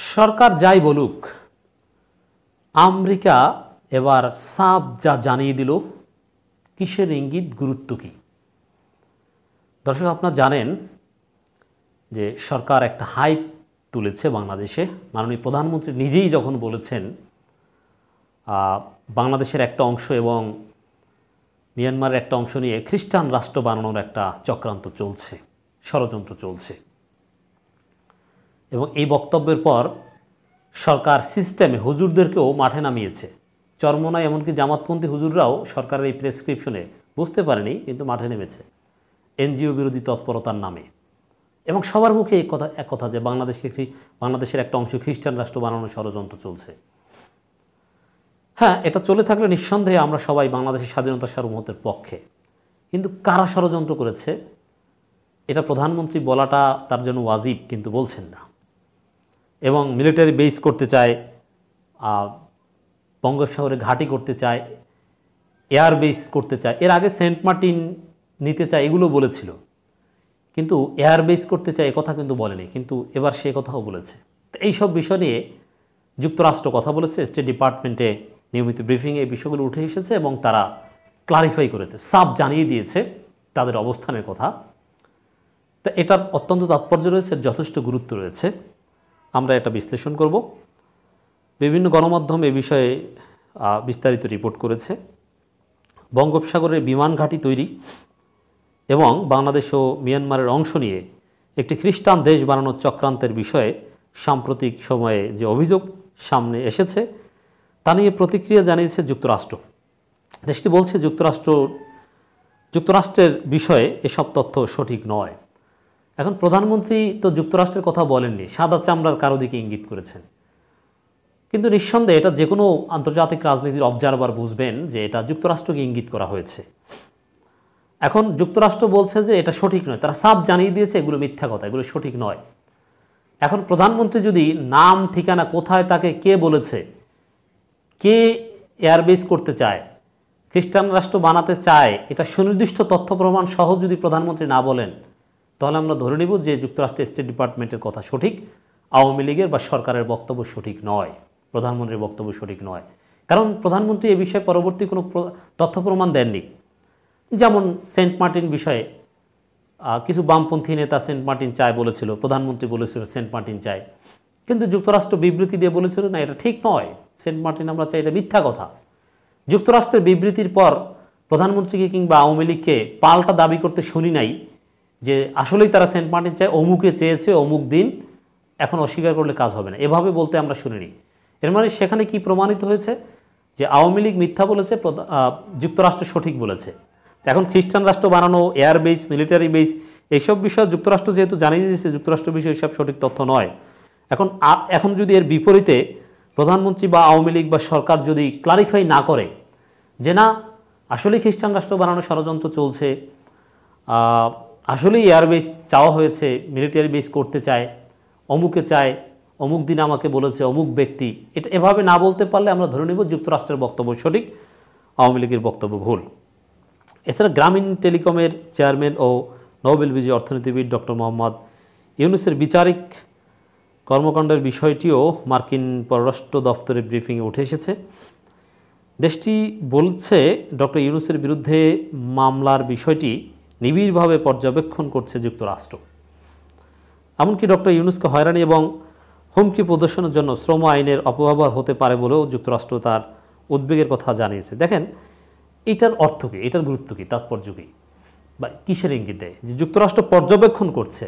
সরকার যাই বলুক, আমেরিকা এবার সাফ যা জানিয়ে দিল কিসের ইঙ্গিত, গুরুত্ব কী। দর্শক, আপনারা জানেন যে সরকার একটা হাইপ তুলেছে বাংলাদেশে। মাননীয় প্রধানমন্ত্রী নিজেই যখন বলেছেন বাংলাদেশের একটা অংশ এবং মিয়ানমারের একটা অংশ নিয়ে খ্রিস্টান রাষ্ট্র বানানোর একটা চক্রান্ত চলছে, ষড়যন্ত্র চলছে, এবং এই বক্তব্যের পর সরকার সিস্টেমে হুজুরদেরকেও মাঠে নামিয়েছে। চরমোনাই এমনকি জামাতপন্থী হুজুররাও সরকারের এই প্রেসক্রিপশনে বুঝতে পারেনি, কিন্তু মাঠে নেমেছে এনজিও বিরোধী তৎপরতার নামে। এবং সবার মুখে এক কথা যে বাংলাদেশের একটা অংশ খ্রিস্টান রাষ্ট্র বানানোর ষড়যন্ত্র চলছে। হ্যাঁ, এটা চলে থাকলে নিঃসন্দেহে আমরা সবাই বাংলাদেশের স্বাধীনতা সার্বভৌমত্বের পক্ষে, কিন্তু কারা ষড়যন্ত্র করেছে এটা প্রধানমন্ত্রী বলাটা তার জন্য ওয়াজিব, কিন্তু বলছেন না। এবং মিলিটারি বেস করতে চায়, বঙ্গোপসাগরে ঘাঁটি করতে চায়, এয়ার বেস করতে চায়, এর আগে সেন্ট মার্টিন নিতে চায়, এগুলো বলেছিল, কিন্তু এয়ার বেস করতে চায় কথা কিন্তু বলেনি, কিন্তু এবার সে কথাও বলেছে। তো এইসব বিষয় নিয়ে যুক্তরাষ্ট্র কথা বলেছে, স্টেট ডিপার্টমেন্টে নিয়মিত ব্রিফিংয়ে এই বিষয়গুলো উঠে এসেছে এবং তারা ক্লারিফাই করেছে, সাফ জানিয়ে দিয়েছে তাদের অবস্থানের কথা। তো এটার অত্যন্ত তাৎপর্য রয়েছে, যথেষ্ট গুরুত্ব রয়েছে। আমরা এটা বিশ্লেষণ করব। বিভিন্ন গণমাধ্যম এ বিষয়ে বিস্তারিত রিপোর্ট করেছে। বঙ্গোপসাগরের বিমান ঘাঁটি তৈরি এবং বাংলাদেশ ও মিয়ানমারের অংশ নিয়ে একটি খ্রিস্টান দেশ বানানোর চক্রান্তের বিষয়ে সাম্প্রতিক সময়ে যে অভিযোগ সামনে এসেছে তা নিয়ে প্রতিক্রিয়া জানিয়েছে যুক্তরাষ্ট্র। দেশটি বলছে যুক্তরাষ্ট্রের বিষয়ে এসব তথ্য সঠিক নয়। এখন প্রধানমন্ত্রী তো যুক্তরাষ্ট্রের কথা বলেননি, সাদা চামড়ার কারো দিকে ইঙ্গিত করেছেন, কিন্তু নিঃসন্দেহে এটা যে কোনো আন্তর্জাতিক রাজনীতির অবজারভার বুঝবেন যে এটা যুক্তরাষ্ট্রকে ইঙ্গিত করা হয়েছে। এখন যুক্তরাষ্ট্র বলছে যে এটা সঠিক নয়, তারা সাফ জানিয়ে দিয়েছে এগুলো মিথ্যা কথা, এগুলো সঠিক নয়। এখন প্রধানমন্ত্রী যদি নাম, ঠিকানা, কোথায় তাকে কে বলেছে, কে এয়ারবেস করতে চায়, খ্রিস্টান রাষ্ট্র বানাতে চায়, এটা সুনির্দিষ্ট তথ্য প্রমাণ সহ যদি প্রধানমন্ত্রী না বলেন, তাহলে আমরা ধরে নিব যে যুক্তরাষ্ট্রের স্টেট ডিপার্টমেন্টের কথা সঠিক, আওয়ামী লীগের বা সরকারের বক্তব্য সঠিক নয়, প্রধানমন্ত্রীর বক্তব্য সঠিক নয়। কারণ প্রধানমন্ত্রী এ বিষয়ে পরবর্তী কোনো তথ্য প্রমাণ দেননি। যেমন সেন্ট মার্টিন বিষয়ে কিছু বামপন্থী নেতা সেন্ট মার্টিন চায় বলেছিল, প্রধানমন্ত্রী বলেছিল সেন্ট মার্টিন চায়, কিন্তু যুক্তরাষ্ট্র বিবৃতি দিয়ে বলেছিল না, এটা ঠিক নয়, সেন্ট মার্টিন আমরা চাই, এটা মিথ্যা কথা। যুক্তরাষ্ট্রের বিবৃতির পর প্রধানমন্ত্রীকে কিংবা আওয়ামী লীগকে পাল্টা দাবি করতে শুনি নাই যে আসলেই তারা সেন্ট মার্টিন চায়, অমুকে চেয়েছে, অমুক দিন, এখন অস্বীকার করলে কাজ হবে না, এভাবে বলতে আমরা শুনিনি। এর মানে সেখানে কি প্রমাণিত হয়েছে যে আওয়ামী লীগ মিথ্যা বলেছে, যুক্তরাষ্ট্র সঠিক বলেছে। এখন খ্রিস্টান রাষ্ট্র বানানো, এয়ার বেস, মিলিটারি বেস, এইসব বিষয় যুক্তরাষ্ট্র যেহেতু জানিয়ে দিয়েছে যুক্তরাষ্ট্র বিষয়ে এসব সঠিক তথ্য নয়। এখন যদি এর বিপরীতে প্রধানমন্ত্রী বা আওয়ামী লীগ বা সরকার যদি ক্লারিফাই না করে যে না আসলে খ্রিস্টান রাষ্ট্র বানানোর ষড়যন্ত্র চলছে, আসলেই এয়ারবেস চাওয়া হয়েছে, মিলিটারি বেস করতে চায়, অমুকে চায়, অমুক দিন আমাকে বলেছে অমুক ব্যক্তি, এটা এভাবে না বলতে পারলে আমরা ধরে নেব যুক্তরাষ্ট্রের বক্তব্য সঠিক, আওয়ামী লীগের বক্তব্য ভুল। এছাড়া গ্রামীণ টেলিকমের চেয়ারম্যান ও নোবেল বিজয়ী অর্থনীতিবিদ ডক্টর মোহাম্মদ ইউনূসের বিচারিক কর্মকাণ্ডের বিষয়টিও মার্কিন পররাষ্ট্র দপ্তরের ব্রিফিংয়ে উঠে এসেছে। দেশটি বলছে ডক্টর ইউনূসের বিরুদ্ধে মামলার বিষয়টি নিবিড়ভাবে পর্যবেক্ষণ করছে যুক্তরাষ্ট্র। এমনকি ডক্টর ইউনূসকে হয়রানি এবং হুমকি প্রদর্শনের জন্য শ্রম আইনের অপব্যবহার হতে পারে বলেও যুক্তরাষ্ট্র তার উদ্বেগের কথা জানিয়েছে। দেখেন, এটার অর্থ কী, এটার গুরুত্ব কী, তাৎপর্য কী, বা কিসের ইঙ্গিত দেয় যে যুক্তরাষ্ট্র পর্যবেক্ষণ করছে।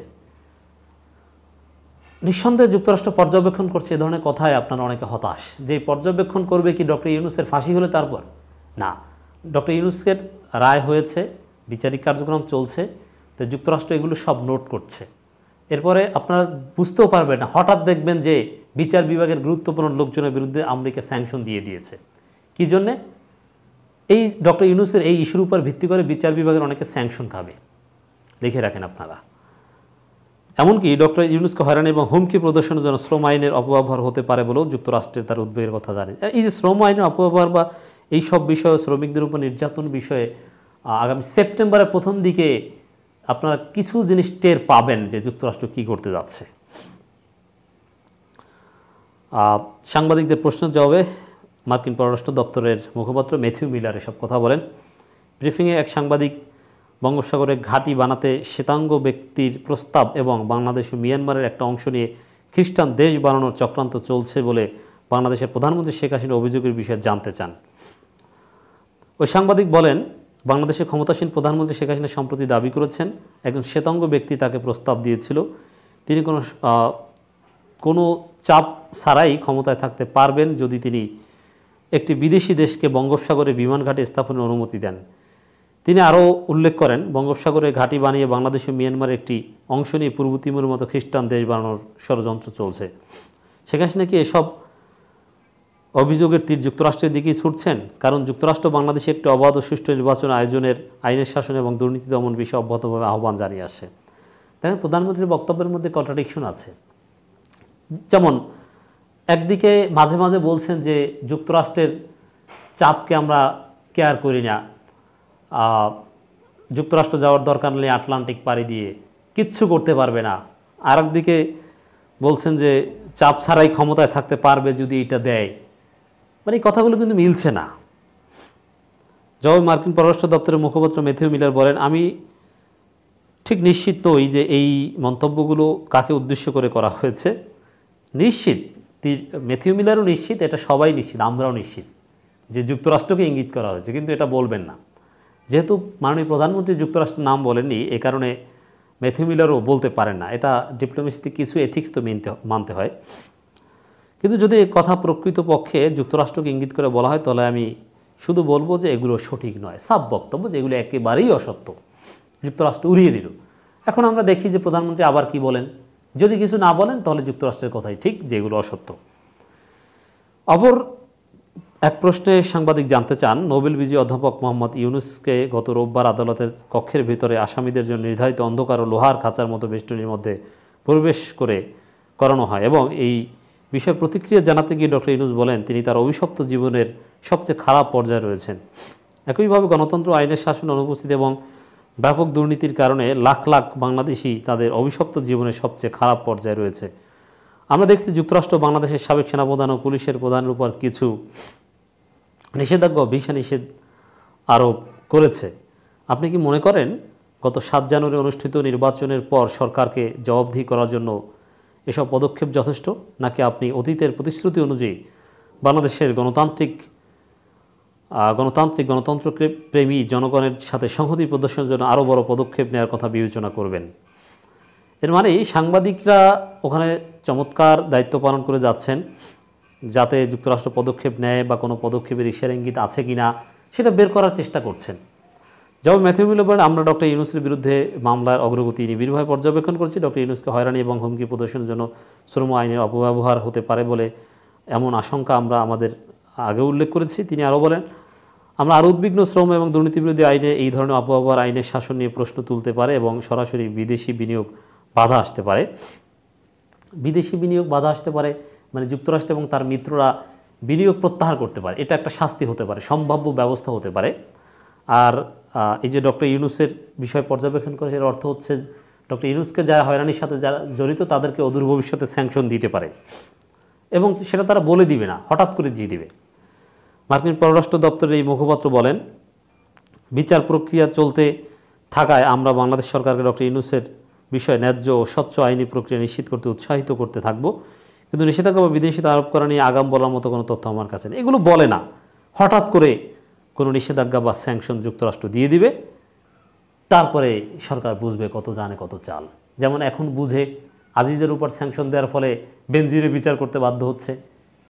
নিঃসন্দেহে যুক্তরাষ্ট্র পর্যবেক্ষণ করছে, এ ধরনের কথায় আপনারা অনেকে হতাশ যে পর্যবেক্ষণ করবে কি ডক্টর ইউনূসের ফাঁসি হলে তারপর না। ডক্টর ইউনূসের রায় হয়েছে, বিচারিক কার্যক্রম চলছে, তো যুক্তরাষ্ট্র এগুলো সব নোট করছে। এরপরে আপনারা বুঝতেও পারবেন না, হঠাৎ দেখবেন যে বিচার বিভাগের গুরুত্বপূর্ণ লোকজনের বিরুদ্ধে আমেরিকা স্যাংশন দিয়ে দিয়েছে। কী জন্যে? এই ডক্টর ইউনূসের এই ইস্যুর উপর ভিত্তি করে বিচার বিভাগের অনেকে স্যাংশন খাবে, লিখে রাখেন আপনারা। এমনকি ডক্টর ইউনূসকে হয়রানি এবং হুমকি প্রদর্শনের জন্য শ্রম আইনের অপব্যবহার হতে পারে বলেও যুক্তরাষ্ট্রের তার উদ্বেগের কথা জানে। এই যে শ্রম আইনের অপব্যবহার বা এই সব বিষয়ে, শ্রমিকদের উপর নির্যাতন বিষয়ে আগামী সেপ্টেম্বরের প্রথম দিকে আপনারা কিছু জিনিস টের পাবেন যে যুক্তরাষ্ট্র কী করতে যাচ্ছে। সাংবাদিকদের প্রশ্নের জবাবে মার্কিন পররাষ্ট্র দপ্তরের মুখপাত্র ম্যাথিউ মিলার এসব কথা বলেন। ব্রিফিংয়ে এক সাংবাদিক বঙ্গোপসাগরে ঘাঁটি বানাতে শ্বেতাঙ্গ ব্যক্তির প্রস্তাব এবং বাংলাদেশ ও মিয়ানমারের একটা অংশ নিয়ে খ্রিস্টান দেশ বানানোর চক্রান্ত চলছে বলে বাংলাদেশের প্রধানমন্ত্রী শেখ হাসিনার অভিযোগের বিষয়ে জানতে চান। ওই সাংবাদিক বলেন, বাংলাদেশের ক্ষমতাসীন প্রধানমন্ত্রী শেখ হাসিনা সম্প্রতি দাবি করেছেন একজন শ্বেতাঙ্গ ব্যক্তি তাকে প্রস্তাব দিয়েছিল তিনি কোনো চাপ ছাড়াই ক্ষমতায় থাকতে পারবেন যদি তিনি একটি বিদেশি দেশকে বঙ্গোপসাগরে বিমান ঘাঁটি স্থাপনের অনুমতি দেন। তিনি আরও উল্লেখ করেন, বঙ্গোপসাগরে ঘাঁটি বানিয়ে বাংলাদেশ ও মিয়ানমারের একটি অংশ নিয়ে পূর্ব তিমুরের মতো খ্রিস্টান দেশ বানানোর ষড়যন্ত্র চলছে। শেখ হাসিনা কি এসব অভিযোগের তীর যুক্তরাষ্ট্রের দিকেই ছুটছেন? কারণ যুক্তরাষ্ট্র বাংলাদেশে একটি অবাধ ও সুষ্ঠু নির্বাচন আয়োজনের আইনের শাসন এবং দুর্নীতি দমন বিষয়ে অব্যাহতভাবে আহ্বান জানিয়ে আসে। দেখেন, প্রধানমন্ত্রীর বক্তব্যের মধ্যে কন্ট্রাডিকশন আছে। যেমন একদিকে মাঝে মাঝে বলছেন যে যুক্তরাষ্ট্রের চাপকে আমরা কেয়ার করি না, যুক্তরাষ্ট্র যাওয়ার দরকার নেই, আটলান্টিক পাড়ি দিয়ে কিচ্ছু করতে পারবে না। আর একদিকে বলছেন যে চাপ ছাড়াই ক্ষমতায় থাকতে পারবে যদি এটা দেয়। মানে এই কথাগুলো কিন্তু মিলছে না। জবাবে মার্কিন পররাষ্ট্র দপ্তরের মুখপাত্র ম্যাথিউ মিলার বলেন, আমি ঠিক নিশ্চিত নই যে এই মন্তব্যগুলো কাকে উদ্দেশ্য করে করা হয়েছে। নিশ্চিত, ম্যাথিউ মিলারও নিশ্চিত, এটা সবাই নিশ্চিত, আমরাও নিশ্চিত যে যুক্তরাষ্ট্রকে ইঙ্গিত করা হয়েছে, কিন্তু এটা বলবেন না। যেহেতু মাননীয় প্রধানমন্ত্রী যুক্তরাষ্ট্রের নাম বলেননি, এ কারণে ম্যাথিউ মিলারও বলতে পারেন না। এটা ডিপ্লোমেসিতে কিছু এথিক্স তো মানতে হয়। কিন্তু যদি কথা প্রকৃতপক্ষে যুক্তরাষ্ট্রকে ইঙ্গিত করে বলা হয়, তাহলে আমি শুধু বলবো যে এগুলো সঠিক নয়, সাব বক্তব্য, যে এগুলো একেবারেই অসত্য। যুক্তরাষ্ট্র উড়িয়ে দিল। এখন আমরা দেখি যে প্রধানমন্ত্রী আবার কি বলেন। যদি কিছু না বলেন তাহলে যুক্তরাষ্ট্রের কথাই ঠিক, যে এগুলো অসত্য। অপর এক প্রশ্নে সাংবাদিক জানতে চান, নোবেল বিজয়ী অধ্যাপক মোহাম্মদ ইউনূসকে গত রোববার আদালতের কক্ষের ভিতরে আসামিদের জন্য নির্ধারিত অন্ধকার ও লোহার খাঁচার মতো বেষ্টনীর মধ্যে প্রবেশ করানো হয় এবং এই বিষয়ে প্রতিক্রিয়া জানাতে গিয়ে ডক্টর ইউনূস বলেন তিনি তার অভিশপ্ত জীবনের সবচেয়ে খারাপ পর্যায়ে রয়েছেন। একইভাবে গণতন্ত্র, আইনের শাসন, অনুপস্থিতি এবং ব্যাপক দুর্নীতির কারণে লাখ লাখ বাংলাদেশি তাদের অভিশপ্ত জীবনের সবচেয়ে খারাপ পর্যায়ে রয়েছে। আমরা দেখছি যুক্তরাষ্ট্র বাংলাদেশের সাবেক সেনাপ্রধান ও পুলিশের প্রধানের উপর কিছু নিষেধাজ্ঞা, ভিসা নিষেধ আরোপ করেছে। আপনি কি মনে করেন গত 7 জানুয়ারি অনুষ্ঠিত নির্বাচনের পর সরকারকে জবাবদিহি করার জন্য এসব পদক্ষেপ যথেষ্ট, নাকি আপনি অতীতের প্রতিশ্রুতি অনুযায়ী বাংলাদেশের গণতন্ত্রপ্রেমী জনগণের সাথে সংহতি প্রদর্শনের জন্য আরও বড় পদক্ষেপ নেওয়ার কথা বিবেচনা করবেন? এর মানে সাংবাদিকরা ওখানে চমৎকার দায়িত্ব পালন করে যাচ্ছেন, যাতে যুক্তরাষ্ট্র পদক্ষেপ নেয় বা কোনো পদক্ষেপের ইশারা ইঙ্গিত আছে কি না সেটা বের করার চেষ্টা করছেন। যেমন ম্যাথিউ মিলার বলেন, আমরা ডক্টর ইউনূসের বিরুদ্ধে মামলার অগ্রগতি নিবিড়ভাবে পর্যবেক্ষণ করছি। ডক্টর ইউনূসকে হয়রানি এবং হুমকি প্রদর্শনের জন্য শ্রম আইনের অপব্যবহার হতে পারে বলে এমন আশঙ্কা আমরা আমাদের আগে উল্লেখ করেছি। তিনি আরও বলেন, আমরা আরও উদ্বিগ্ন শ্রম এবং দুর্নীতিবিরোধী আইনে এই ধরনের অপব্যবহার আইনের শাসন নিয়ে প্রশ্ন তুলতে পারে এবং সরাসরি বিদেশি বিনিয়োগ বাধা আসতে পারে। বিদেশি বিনিয়োগ বাধা আসতে পারে মানে যুক্তরাষ্ট্র এবং তার মিত্ররা বিনিয়োগ প্রত্যাহার করতে পারে, এটা একটা শাস্তি হতে পারে, সম্ভাব্য ব্যবস্থা হতে পারে। আর এই যে ডক্টর ইউনূসের বিষয় পর্যবেক্ষণ করে, এর অর্থ হচ্ছে ডক্টর ইউনূসকে যারা হয়রানির সাথে যারা জড়িত তাদেরকে অদূর ভবিষ্যতে স্যাংশন দিতে পারে এবং সেটা তারা বলে দিবে না, হঠাৎ করে দিয়ে দিবে। মার্কিন পররাষ্ট্র দপ্তরের এই মুখপাত্র বলেন, বিচার প্রক্রিয়া চলতে থাকায় আমরা বাংলাদেশ সরকারকে ডক্টর ইউনূসের বিষয়ে ন্যায্য ও স্বচ্ছ আইনি প্রক্রিয়া নিশ্চিত করতে উৎসাহিত করতে থাকব, কিন্তু নিষেধাজ্ঞা বা বিদেশিতা আরোপ করা নিয়ে আগাম বলার মতো কোনো তথ্য আমার কাছে নেই। এগুলো বলে না, হঠাৎ করে কোনো নিষেধাজ্ঞা বা স্যাংশন যুক্তরাষ্ট্র দিয়ে দিবে, তারপরে সরকার বুঝবে কত জানে কত চাল। যেমন এখন বুঝে আজিজের উপর স্যাংশন দেওয়ার ফলে বেনজিরে বিচার করতে বাধ্য হচ্ছে।